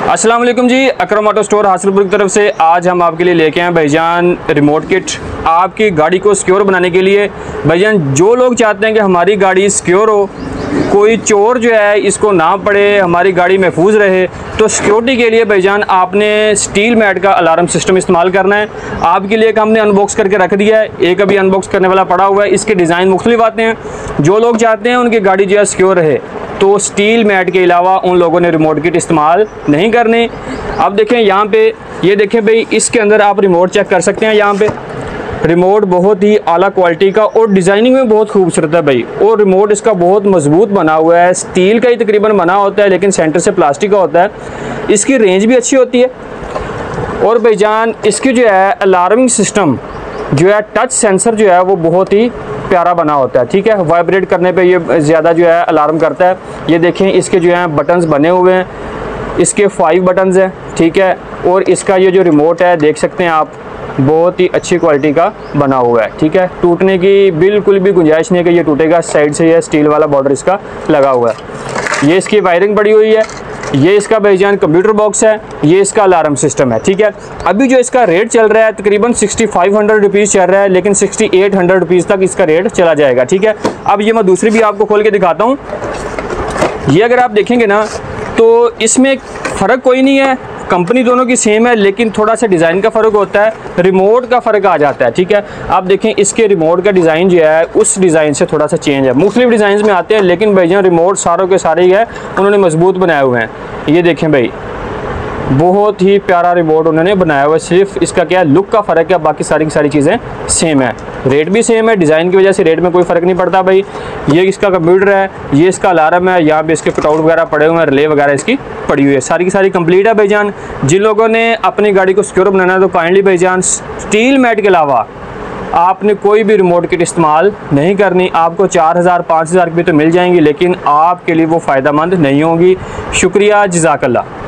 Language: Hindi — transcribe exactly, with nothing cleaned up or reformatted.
अस्सलाम वालेकुम जी, अकरम ऑटो स्टोर हासिलपुर की तरफ से आज हम आपके लिए लेके आए भाईजान रिमोट किट आपकी गाड़ी को सिक्योर बनाने के लिए। भाईजान जो लोग चाहते हैं कि हमारी गाड़ी सिक्योर हो, कोई चोर जो है इसको ना पड़े, हमारी गाड़ी महफूज रहे, तो सिक्योरिटी के लिए भाईजान आपने स्टील मैट का अलार्म सिस्टम इस्तेमाल करना है। आपके लिए एक हमने अनबॉक्स करके रख दिया है, एक अभी अनबॉक्स करने वाला पड़ा हुआ है। इसके डिज़ाइन मुख्तलिफ आते हैं। जो लोग चाहते हैं उनकी गाड़ी जो है सिक्योर रहे तो स्टील मैट के अलावा उन लोगों ने रिमोट किट इस्तेमाल नहीं करने। अब देखें यहाँ पे, ये देखें भाई, इसके अंदर आप रिमोट चेक कर सकते हैं। यहाँ पे रिमोट बहुत ही आला क्वालिटी का और डिज़ाइनिंग में बहुत खूबसूरत है भाई। और रिमोट इसका बहुत मजबूत बना हुआ है, स्टील का ही तकरीबन बना होता है लेकिन सेंटर से प्लास्टिक का होता है। इसकी रेंज भी अच्छी होती है। और भाईजान इसकी जो है अलार्मिंग सिस्टम जो है, टच सेंसर जो है वो बहुत ही प्यारा बना होता है। ठीक है, वाइब्रेट करने पे ये ज़्यादा जो है अलार्म करता है। ये देखें, इसके जो है बटन्स बने हुए हैं, इसके फाइव बटन्स हैं। ठीक है, और इसका ये जो रिमोट है देख सकते हैं आप, बहुत ही अच्छी क्वालिटी का बना हुआ है। ठीक है, टूटने की बिल्कुल भी गुंजाइश नहीं है कि ये टूटेगा। साइड से ये स्टील वाला बॉर्डर इसका लगा हुआ है। ये इसकी वायरिंग पड़ी हुई है। ये इसका भाईजान कंप्यूटर बॉक्स है, ये इसका अलार्म सिस्टम है। ठीक है, अभी जो इसका रेट चल रहा है तकरीबन सिक्सटी फाइव हंड्रेड रुपीज़ चल रहा है, लेकिन सिक्सटी एट हंड्रेड रुपीज़ तक इसका रेट चला जाएगा। ठीक है, अब ये मैं दूसरी भी आपको खोल के दिखाता हूँ। ये अगर आप देखेंगे ना तो इसमें फ़र्क कोई नहीं है, कंपनी दोनों की सेम है, लेकिन थोड़ा सा डिज़ाइन का फ़र्क होता है, रिमोट का फ़र्क आ जाता है। ठीक है, आप देखें इसके रिमोट का डिज़ाइन जो है उस डिज़ाइन से थोड़ा सा चेंज है। मुख्तलिफ डिज़ाइन में आते हैं लेकिन भाईजान रिमोट सारों के सारे ही है, उन्होंने मजबूत बनाए हुए हैं। ये देखें भाई, बहुत ही प्यारा रिमोट उन्होंने बनाया हुआ है। सिर्फ इसका क्या लुक का फ़र्क है, बाकी सारी की सारी चीज़ें सेम है। रेट भी सेम है, डिज़ाइन की वजह से रेट में कोई फ़र्क नहीं पड़ता भाई। ये इसका कंप्यूटर है, ये इसका अलार्म है, यहाँ पे इसके कटआउट वगैरह पड़े हुए हैं, रिले वगैरह इसकी पड़ी हुई है। सारी की सारी कंप्लीट है भाईजान। जिन लोगों ने अपनी गाड़ी को सिक्योर बनाना है तो काइंडली भाईजान स्टील मैट के अलावा आपने कोई भी रिमोट किट इस्तेमाल नहीं करनी। आपको चार हज़ार पाँच हज़ार की तो मिल जाएंगी, लेकिन आपके लिए वो फ़ायदेमंद नहीं होंगी। शुक्रिया, जज़ाकल्लाह।